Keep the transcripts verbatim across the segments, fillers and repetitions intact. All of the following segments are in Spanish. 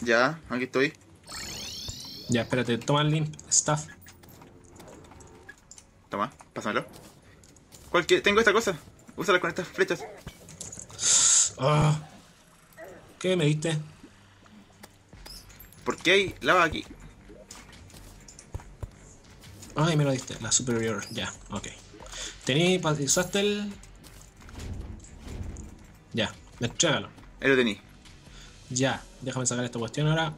Ya, aquí estoy. Ya, espérate, toma el limp staff. Toma, pásamelo. ¿Cuál que? Tengo esta cosa. Úsala con estas flechas. Oh, ¿qué me diste? ¿Por qué hay lava aquí? Ay, me lo diste, la superior, ya, ok. Tení, pa- usaste el... Ya, entrégalo. Ahí lo tení. Ya, déjame sacar esta cuestión ahora.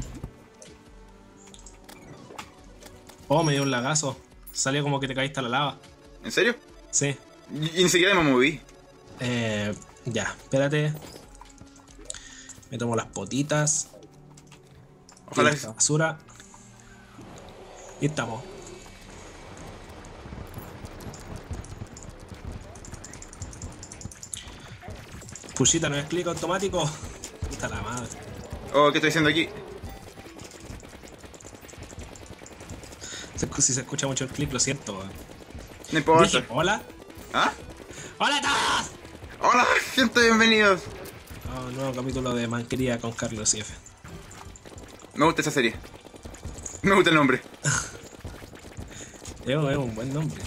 Oh, me dio un lagazo. Salió como que te caíste a la lava. ¿En serio? Sí. Y, y ni siquiera me moví. Eh, ya, espérate. Me tomo las potitas. Ojalá Tiro que... esta basura. Y estamos. Pushita, ¿no es clic automático? Puta la madre. Oh, ¿qué estoy haciendo aquí? Se escu- Si se escucha mucho el clip, lo siento. weón. No importa. Dije, hola. ¿Ah? ¡Hola a todos! Hola, gente, bienvenidos. Oh, nuevo capítulo de Manquería con Carlos y F. Me gusta esa serie. Me gusta el nombre. Es un, es un buen nombre.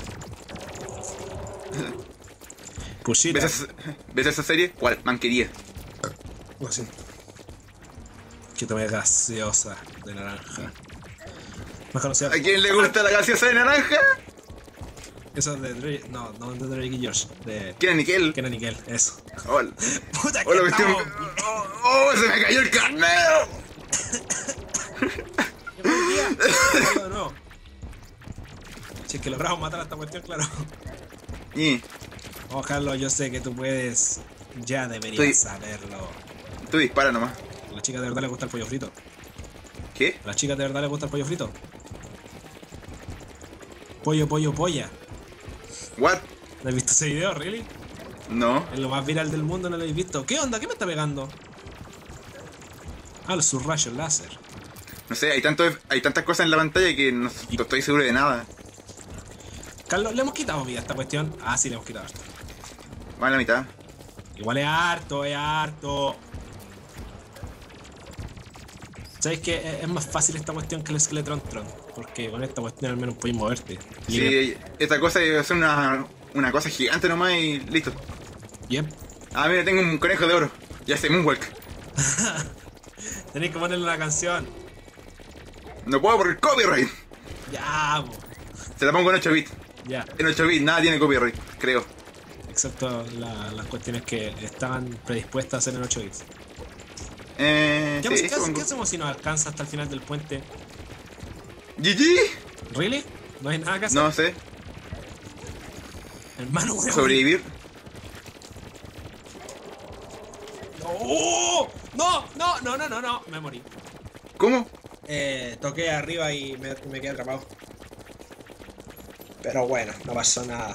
Pushita. ¿Ves esa, ¿Ves esa serie? ¿Cuál? Manquería. Oh, sí. Que tomé gaseosa de naranja. Más conocida. ¿A quién le gusta la gaseosa de naranja? Eso es de Drake. No, no de Drake y Josh. De ¿Quién es Nickel? Kenan y Kel. Eso. Hola. Puta que Hola, cuestión. estamos. Oh, oh, se me cayó el carnero. ¿Qué buen día? No, no. Si es que logramos matar a esta cuestión, claro. Y Oh, Carlos, yo sé que tú puedes. Ya deberías Estoy- saberlo. tú dispara nomás. A la chica de verdad le gusta el pollo frito. ¿Qué? A la chica de verdad le gusta el pollo frito. Pollo, pollo, polla. What? ¿No has visto ese video, really? No. Es lo más viral del mundo, no lo habéis visto. ¿Qué onda? ¿Qué me está pegando? Ah, sus rayos láser. No sé, hay tanto, hay tantas cosas en la pantalla que no, no estoy seguro de nada. Carlos, ¿le hemos quitado vida a esta cuestión? Ah, sí, le hemos quitado harto. Va a la mitad. Igual es harto, es harto. ¿Sabes qué? Es es más fácil esta cuestión que el Skeletron Tron. Porque con esta cuestión al menos puedes moverte. Sí, esta cosa es una, una cosa gigante nomás y listo. Yep. Ah, mira, tengo un conejo de oro. Ya sé, Moonwalk. Tenéis que ponerle una canción. No puedo por el copyright. Ya, po. Se la pongo en ocho bits. Ya. En ocho bits nada tiene copyright, creo. Excepto la- las cuestiones que estaban predispuestas a hacer en ocho bits. Eh, ¿Qué, sí, ¿qué- supongo. qué hacemos si nos alcanza hasta el final del puente? G G. ¿Really? ¿No hay nada que hacer? No sé. Hermano, weón. Sobrevivir. ¡Oh! No, no, no, no, no, no. Me morí. ¿Cómo? Eh, toqué arriba y me, me quedé atrapado. Pero bueno, no pasó nada.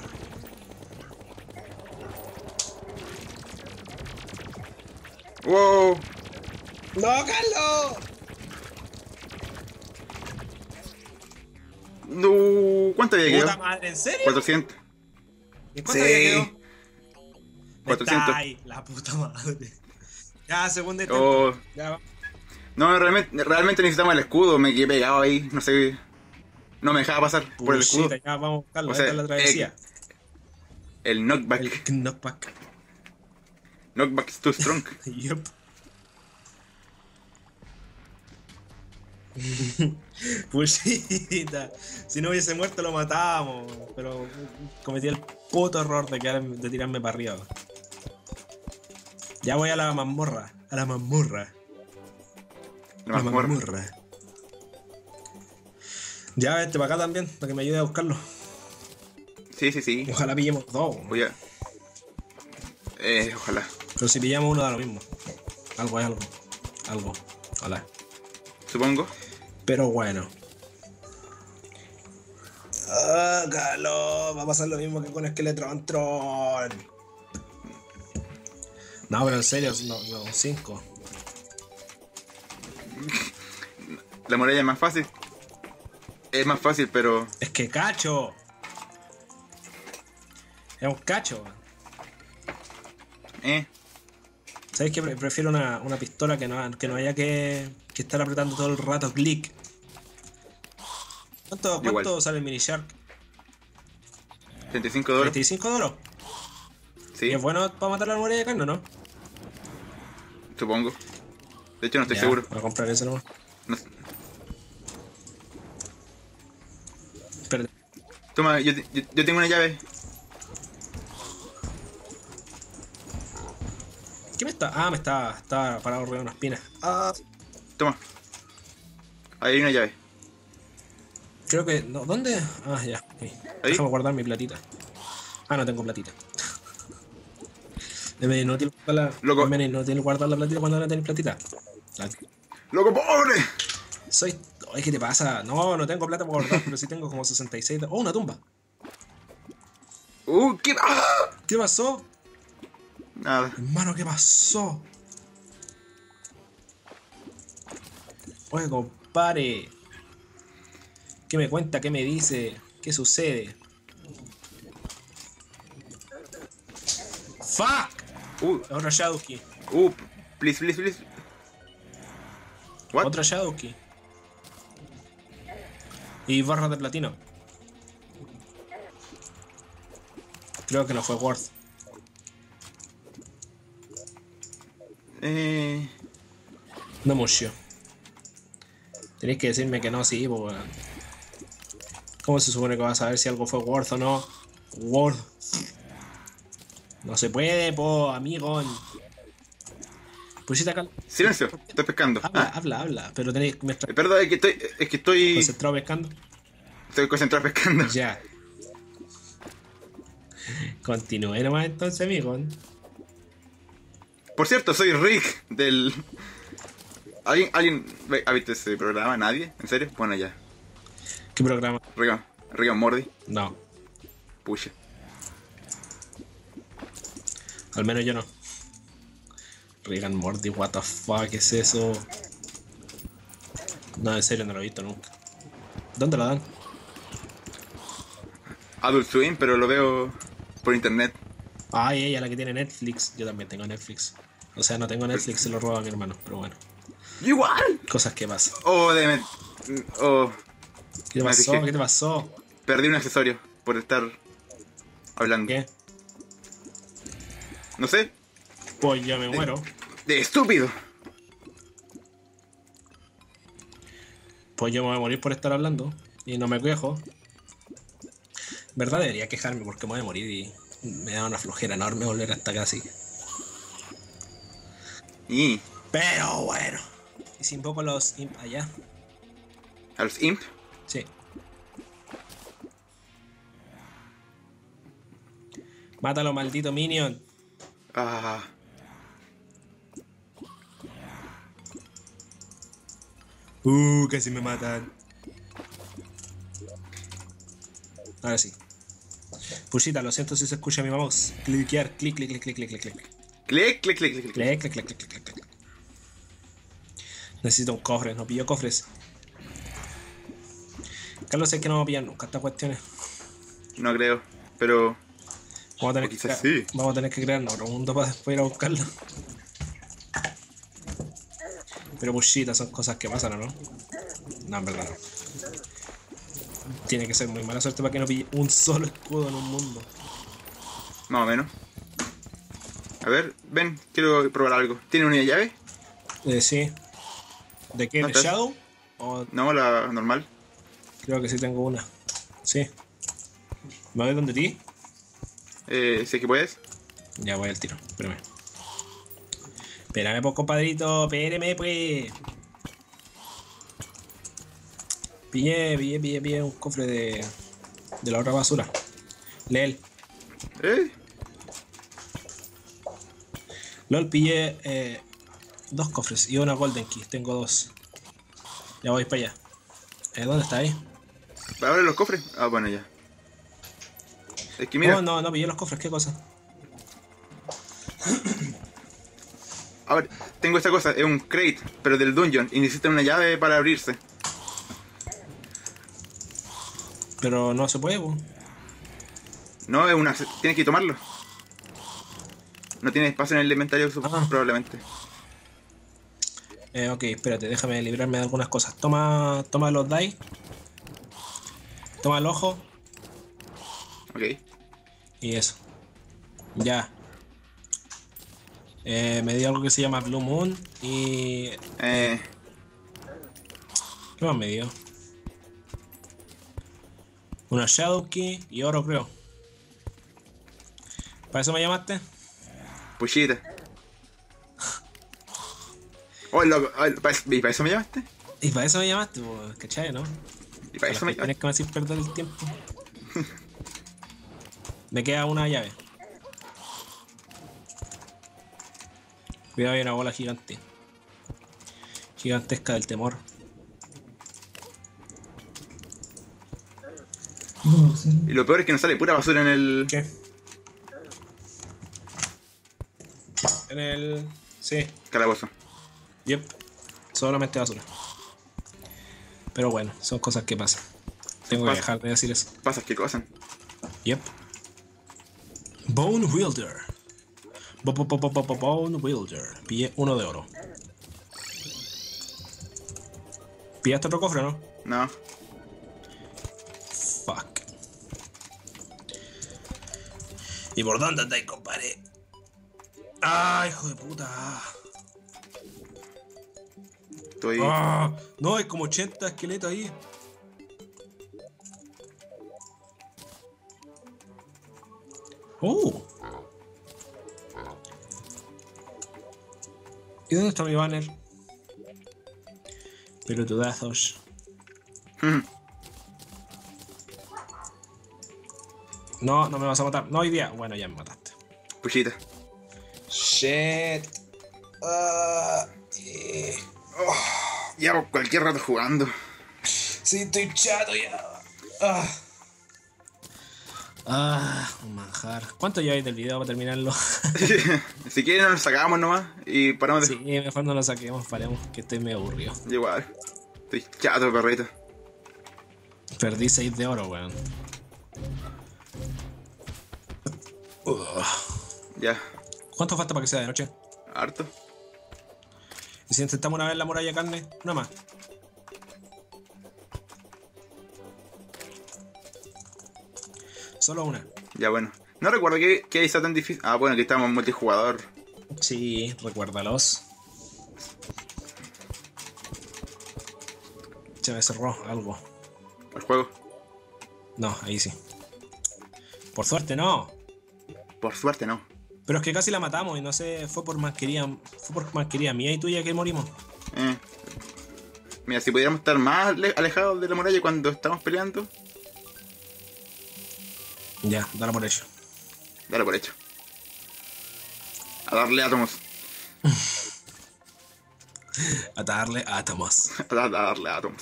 Wow. ¡No, Carlos! No. ¿Cuánto había Puta quedado? madre, ¿en serio? cuatrocientos. ¿Y cuánto Sí. había quedado? cuatrocientos. Ay, la puta madre. Ya, segundo intento. Oh. Ya va. No, realmente, realmente necesitamos el escudo. Me quedé pegado ahí. No sé. No me dejaba pasar por el escudo. Puchita, ya vamos a buscarlo. O sea, Esta es la travesía. El knockback. El knockback. Knockback is too strong. Yup. Puchita. Si no hubiese muerto lo matábamos. Pero cometí el puto error de, quedar- de tirarme para arriba. Ya voy a la mazmorra. A la mazmorra. La mazmorra. Ya, este para acá también, para que me ayude a buscarlo. Sí, sí, sí. Ojalá pillemos dos. Voy a. Eh, ojalá. Pero si pillamos uno da lo mismo. Algo es algo. Algo. Hola. Supongo. Pero bueno. Ah, Carlos, va a pasar lo mismo que con Skeletron Tron. No, pero en serio, no, no, cinco. La muralla es más fácil. Es más fácil, pero. Es que cacho. Es un cacho. Eh. ¿Sabes qué? Pre- Prefiero una, una pistola que no, que no haya que, que estar apretando todo el rato clic. ¿Cuánto, Igual. cuánto sale el mini Shark? treinta y cinco dólares. ¿treinta y cinco dólares? ¿Y Sí, es bueno para matar la muralla de carne o no? supongo. De hecho, no estoy Ya, seguro. voy a comprar eso nomás. No- Espérate. Toma, yo, yo, yo tengo una llave. ¿Qué me está? Ah, me está, está parado arriba de unas pinas. Ah, Toma. Ahí hay una llave. creo que. No, ¿dónde? Ah, ya. Ok. Ahí. Déjame guardar mi platita. Ah, no tengo platita. Es medio inútil guardar la, Loco. es medio inútil guardar la platita cuando no tenés platita. La- ¡Loco pobre! Soy. Ay, ¿qué te pasa? No, no tengo plata para guardar, pero sí tengo como sesenta y seis. de- Oh, una tumba. ¡Uh! ¿Qué? ¡Ah! ¿Qué pasó? Nada. Hermano, ¿qué pasó? Oye, compadre. ¿Qué me cuenta? ¿Qué me dice? ¿Qué sucede? ¡Fuck! ¡Uh! Otra Shadowkey. ¡Uh! Please, please, please. ¿What? Otra Shadowkey. Y barras de platino. Creo que no fue worth. Eh... No mucho. Tenéis que decirme que no, sí, pues weón. ¿Cómo se supone que vas a saber si algo fue worth o no? Worth. No se puede, po, amigo. Pusiste acá. Silencio, estoy pescando. Habla, Ah, habla, habla. Pero tenéis que estar es verdad, es que estoy... Es que estoy... concentrado pescando. Estoy concentrado pescando. Ya. Continúe nomás entonces, amigo. Por cierto, soy Rick del... ¿Alguien, alguien ve- ha visto ese programa? ¿Nadie? ¿En serio? Bueno, ya. ¿Qué programa? Rick and, Rick and Morty. No, Pucha. al menos yo no. Rick and Morty, what the fuck, ¿qué es eso? No, en serio, no lo he visto nunca. ¿Dónde lo dan? Adult Swim, pero lo veo por internet. Ay, ella, la que tiene Netflix. Yo también tengo Netflix. O sea, no tengo Netflix, se lo roba a mi hermano, pero bueno. ¡Igual! Cosas que pasan. Oh, de... Oh, ¿Qué te Me pasó? fijé. ¿Qué te pasó? perdí un accesorio por estar hablando. ¿Qué? No sé, Pues yo me muero. de estúpido. Pues yo me voy a morir por estar hablando. Y no me quejo. ¿Verdad? Debería quejarme porque me voy a morir y me da una flojera enorme volver hasta acá así. Y Pero bueno. Y si invoco los imp allá. a los imp. Sí. Mátalo, maldito minion. Ah, Uh, casi me matan. Ahora sí. Pushita, lo siento si se escucha mi mouse. Cliquear, clic, clic, clic, clic, clic, clic, clic. clic, clic, clic, clic, clic. Clic, clic, clic, clic, clic, clic, clic. Necesito un cofre, no pillo cofres. Carlos, es que no vamos a pillar nunca estas cuestiones. No creo, pero Vamos a tener, O que, quizás crea- sí. vamos a tener que crearnos otro mundo para después ir a buscarlo. Pero pushita, son cosas que pasan, ¿o no? No, en verdad no. Tiene que ser muy mala suerte para que no pille un solo escudo en un mundo. más o menos. A ver, ven, quiero probar algo. ¿Tiene una llave? Eh, sí. ¿De qué? ¿De ¿Cuántas? Shadow? O No, la normal. creo que sí tengo una. Sí. ¿Me voy donde ti? Eh, si es que puedes. Ya voy al tiro, espérame. Espérame, pues, compadrito, espérame, pues. Pillé, pillé, pillé, pillé un cofre de, de la otra basura. Lel. ¿Eh? LOL, pillé eh, dos cofres y una golden key. Tengo dos. Ya voy para allá. Eh, ¿Dónde está ahí? ¿Abre los cofres? Ah, bueno, ya. Es que mira, No, no, no pillé los cofres, ¿qué cosa? a ver, tengo esta cosa, es un crate, pero del dungeon, y necesita una llave para abrirse. Pero no se puede, pues. No, es una... tienes que tomarlo. No tiene espacio en el inventario, Ah. probablemente. Eh, ok, espérate, déjame librarme de algunas cosas. Toma, toma los dice. Toma el ojo. Ok. Y eso. Ya. Eh, me dio algo que se llama Blue Moon. Y... Eh, ¿Qué más me dio? Una Shadow Key y oro, creo. ¿Para eso me llamaste? puchita. Oh, loco. Oh, ¿para, ¿y para eso me llamaste? Y para eso me llamaste, pues, ¿cachai, no? ¿Y para Las eso me cuestiones llamaste? que me hacen perder el tiempo. Me queda una llave. Cuidado, hay una bola gigante. Gigantesca del temor. Y lo peor es que nos sale pura basura en el... ¿Qué? En el... Sí. calabozo. Yep. Solamente basura. Pero bueno, son cosas que pasan. Tengo que Pasa. dejar de decir eso. Pasas que cosas. Yep. Bone Wielder. Bo- bo- bo- bo- bo- bo- Bone Wielder. Pillé uno de oro. ¿Pillaste otro cofre, no? No. Fuck. ¿Y por dónde andáis, compadre? ¡Ah, hijo de puta! Estoy... ¡Ah! No, hay como ochenta esqueletos ahí. ¡Oh! ¿Y dónde está mi banner? Pelotudazos. No, no me vas a matar. No hoy día. Bueno, ya me mataste. puchita. Shit. Ah, eh. Llevo cualquier rato jugando. Sí, estoy chato ya. Ah. Ah, un manjar. ¿Cuánto lleváis del video para terminarlo? Si quieren nos lo sacamos nomás y paramos de... Sí, mejor no lo saquemos, paremos, que estoy medio aburrido. Yo igual. Estoy chato, perrito. Perdí seis de oro, weón. Ugh. Ya. ¿Cuánto falta para que sea de noche? Harto. ¿Y si intentamos una vez la muralla de carne? Una más. Solo una. Ya bueno. No recuerdo que, que hizo tan difícil. Ah, bueno, que estamos en multijugador. Sí, recuérdalos. Se me cerró algo. El juego. No, ahí sí. Por suerte no. Por suerte no. Pero es que casi la matamos y no sé, fue por masquería, fue por masquería mía y tuya que morimos. Eh. Mira, si pudiéramos estar más ale- alejados de la muralla cuando estamos peleando, Ya, dale por hecho. dale por hecho. A darle átomos. A darle átomos. A, da- a darle átomos.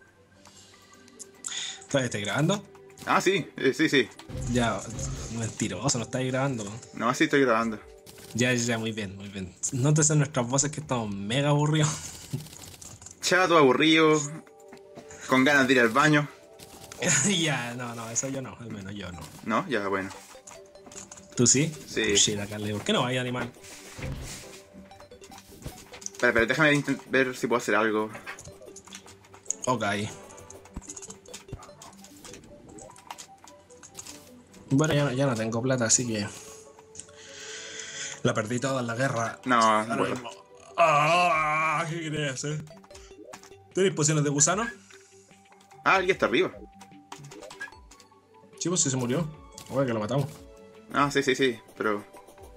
¿Todavía estás grabando? Ah, sí, eh, sí, sí. Ya, mentiroso, no estáis grabando. No, sí estoy grabando. Ya, ya, muy bien, muy bien. Nótese en nuestras voces que estamos mega aburridos. Chato, aburrido, con ganas de ir al baño. Ya, no, no, eso yo no, al menos yo no. No, ya, bueno. ¿Tú sí? Sí. Shit, Carly, ¿por qué no hay animal? Espera, pero déjame intent- ver si puedo hacer algo. Ok. Bueno, ya no, ya no tengo plata, así que... La perdí toda en la guerra. No, Ahora bueno. mismo. Ah, ¿qué quería hacer? ¿Tenéis pociones de gusano? Ah, alguien está arriba. Sí, pues sí se murió. Oye, que lo matamos. Ah, sí, sí, sí, pero...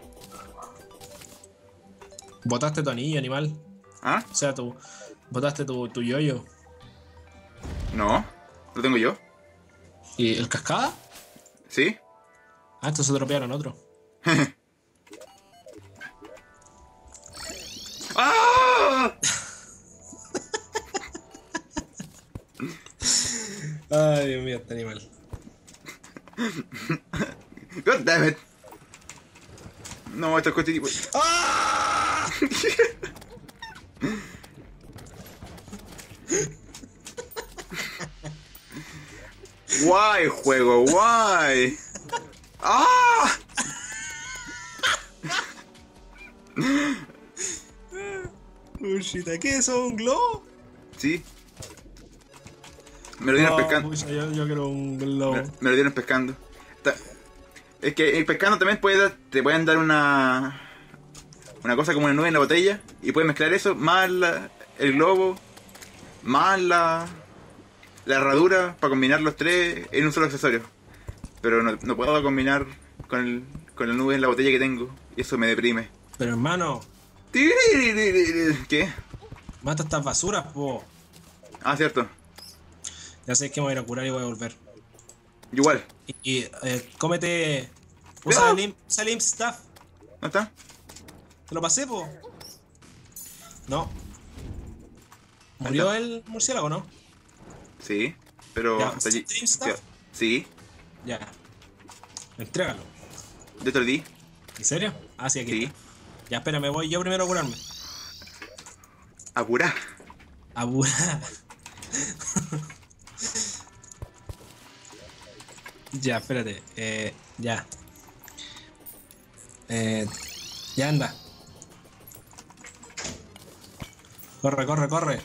Botaste tu anillo, animal. ¿Ah? O sea, tú... Botaste tu, tu yoyo. No, lo tengo yo. ¿Y el cascada? ¿Sí? Ah, estos se dropearon otro. ¡Ah! Ay, Dios mío, este animal. God damn it. No, esto es competitivo. ¡Ah! Guay, juego, guay. ¡Ah! shit, ¿qué es eso? ¿Un globo? Sí. Me lo dieron Oh, pescando. pucha, yo, yo quiero un globo. Me, me lo dieron pescando. Ta- Es que el pescando también puede dar- te pueden dar una una cosa como una nube en la botella y puedes mezclar eso más la- el globo más la la herradura para combinar los tres en un solo accesorio. Pero no, no puedo combinar con el, con la nube en la botella que tengo y eso me deprime. Pero hermano, ¿Qué? mata estas basuras, po. Ah, cierto. Ya sé que me voy a ir a curar y voy a volver. Igual. Y, y, eh, cómete. Usa No. el imp, usa el imp staff. ¿No está? Te lo pasé, po. No. ¿Murió el murciélago, no? Sí, pero Ya, hasta allí. ¿Stream stuff? Sí, Ya. Entrégalo. yo te lo di. ¿En serio? Ah, sí, aquí Sí. está. Ya, espera, me voy yo primero a curarme. Apurá. A curar. Ya, espérate. Eh, ya. Eh, ya anda. Corre, corre, corre.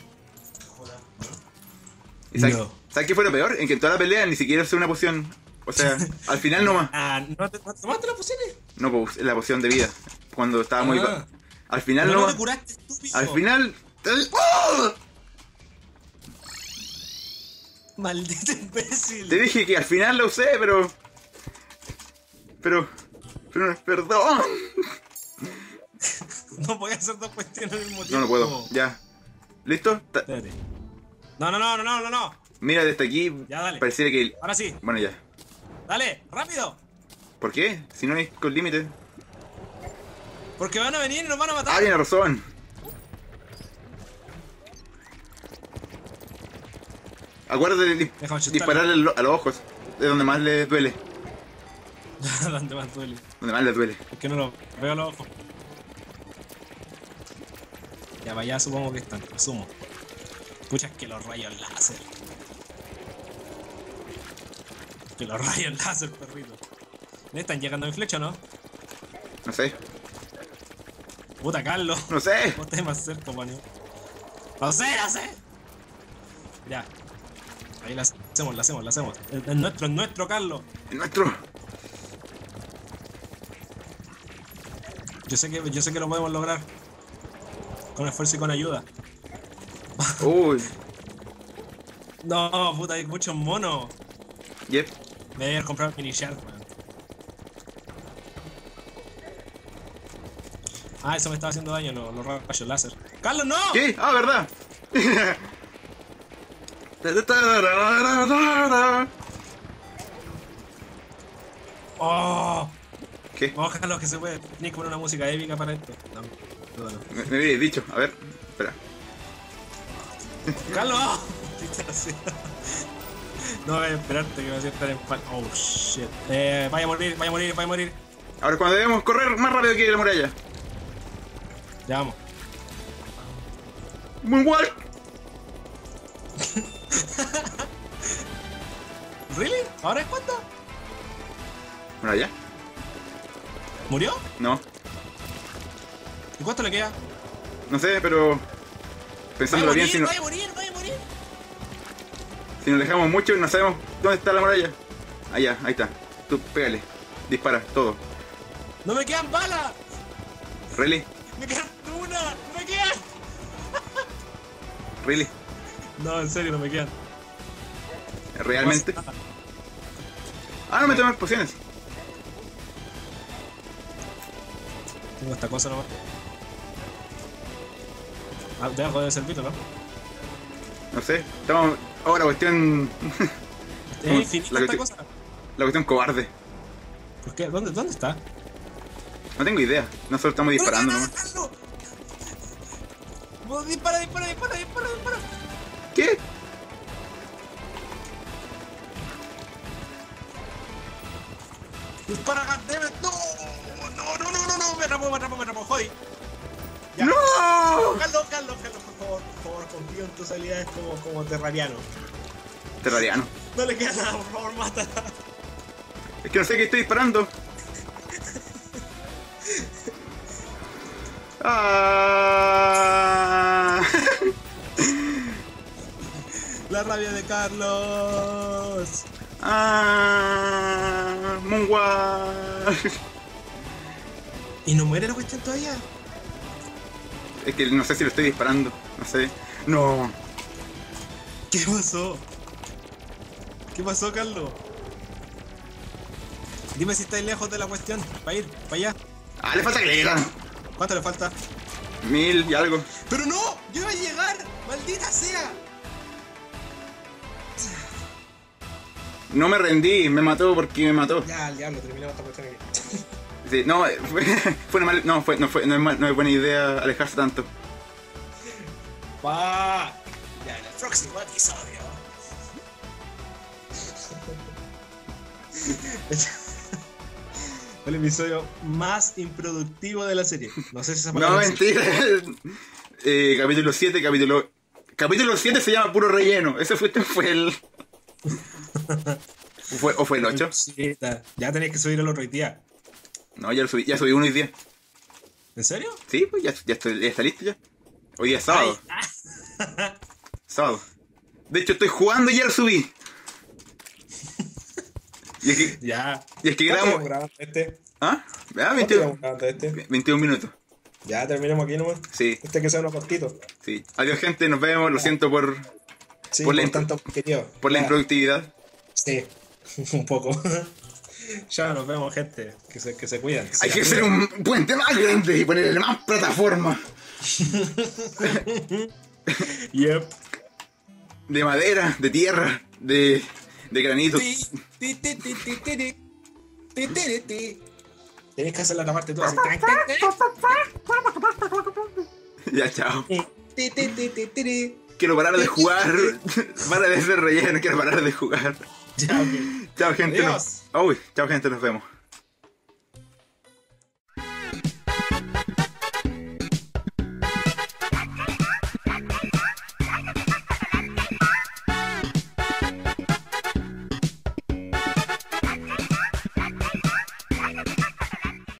¿Y sabes, No. ¿sabes qué fue lo peor? En que en toda la pelea ni siquiera usé una poción. O sea, al final nomás. Ah, ¿no te, no te tomaste la poción? No, pues la poción de vida. Cuando estaba muy. Ah. Al final Pero no nomás. te curaste, estúpido. Al final. ¡Oh! Maldito imbécil. Te dije que al final la usé, pero. Pero. Pero perdón. No podía hacer dos cuestiones al mismo tiempo. No, no puedo. Ya. ¿Listo? Ta- Espérate. No, no, no, no, no, no, no. Mira desde aquí. Ya, dale. Pareciera que. Ahora sí. Bueno, ya. Dale, rápido. ¿Por qué? Si no hay con límite. Porque van a venir y nos van a matar. Ah, tiene razón. Acuérdate de dis- Déjame chutarle. dispararle a lo- a los ojos. De donde más les duele. ¿Dónde más duele? Donde más les duele. Es que no lo veo a los ojos. Ya para allá supongo que están, asumo. Escuchas que los rayos láser. Que los rayos láser, perrito. ¿Me están llegando mi flecha o no? No sé. Puta, Carlos. No sé. Vos estás más cerca, manio. No sé, no sé. Ya. Ahí la hacemos, la hacemos, la hacemos. Es es nuestro, es nuestro, Carlos. El nuestro. Yo sé que, yo sé que lo podemos lograr. Con esfuerzo y con ayuda. Uy. No, puta, hay muchos monos. Yep. Me debe haber comprado mini shark, man. Ah, eso me estaba haciendo daño, los, los rayos láser. ¡Carlos, no! ¿Qué? Ah, verdad. ¡Oh! ¿Qué? Vamos, Carlos, que se puede. Tienes que poner una música épica para esto. No, no, no. Me, me habías dicho. A ver. Espera. ¡Carlos! ¿Qué estás haciendo? No voy a esperarte que me voy a estar en pan. Oh shit. Eh, vaya a morir, vaya a morir, vaya a morir. Ahora es cuando debemos correr más rápido que la muralla. Ya vamos. Moonwalk. ¿Really? ¿Ahora es cuánto? ¿Muralla? ¿Murió? No. ¿Y cuánto le queda? No sé, pero. Vaya a Pensándolo morir, bien, si, no- vaya a morir, vaya a morir. si nos dejamos mucho, no sabemos dónde está la muralla. Allá, ahí está. Tú, pégale. Dispara, todo. ¡No me quedan balas! ¿Really? ¡Me quedan una! ¡No me quedan! ¿Really? No, en serio, no me quedan. ¿Realmente? Ah, no me tomes pociones. Tengo esta cosa nomás. Ah, debajo debe ser pito, ¿no? No sé. Estamos. Oh, la cuestión. Es ¿Cómo? infinita La esta cuestión- cosa. La cuestión cobarde. ¿Por qué? ¿Dónde, ¿Dónde está? No tengo idea. Nosotros estamos disparando nomás. ¡Carlos! Vos dispara, dispara, dispara, dispara, dispara. ¿Qué? Dispara, goddammit. No, no, no, no, no, no, me atrapó, me atrapó, me atrapó, joy. Ya. ¡No! Carlos, Carlos, Carlos, por favor, por favor, confío en tus habilidades como, como terrariano. Terrariano. No le queda nada, por favor, mátala. Es que no sé qué estoy disparando. Ah. La rabia de Carlos. Ah, Moonwalk. ¿Y no muere la cuestión todavía? Es que no sé si lo estoy disparando. No sé. No. ¿Qué pasó? ¿Qué pasó, Carlos? Dime si estáis lejos de la cuestión. Para ir, para allá. Ah, le falta que le llegan. ¿Cuánto le falta? Mil y algo. ¡Pero no! ¡Yo iba a llegar! ¡Maldita sea! No me rendí, me mató porque me mató. Ya, al diablo, terminamos esta cuestión aquí. Sí, no, fue, fue una mal, no, fue, no, fue, no, es mal- no es buena idea alejarse tanto. ¡Pa! Ya, en el próximo episodio. El episodio más improductivo de la serie. No sé si esa No, palabra existe. mentira. Eh, capítulo siete, capítulo... Capítulo siete se llama puro relleno. Ese fue, fue el... ¿Fue, ¿O fue el ocho? Sí, ya tenéis que subir el otro día. No, ya lo subí, ya subí uno hoy día. ¿En serio? Sí, pues ya, ya, estoy, ya está listo ya. Hoy día es sábado. Ay. Sábado. De hecho, estoy jugando y ya lo subí. Y es que, Ya. y es que ¿Cuánto grabamos... llevamos grabando este? ¿Ah? Ah, ¿Cuánto veintiuno, llevamos grabando este? veintiún minutos. Ya, terminemos aquí nomás. Sí, Este que sea uno cortito. sí. Adiós, gente, nos vemos. Lo siento por, Sí, Por por, la impro- tanto querido. por la Ya. improductividad. Sí, un poco. Ya nos vemos, gente. Que se, que se cuidan. Hay que hacer un puente más grande y ponerle más plataforma. Yep. De madera, de tierra, de, de granito. Ti, ti, ti, ti, ti, ti, ti. Ti, ti, ti, ti. Tenés que hacer la parte tú así. Tan, tan, Ya, chao. tan. Ti, ti, ti, ti, ti, ti. Quiero parar de jugar. Para de ser relleno, quiero parar de jugar. Ya, ok. Chao, gente. Adiós. Nos... Uy, chao, gente, nos vemos.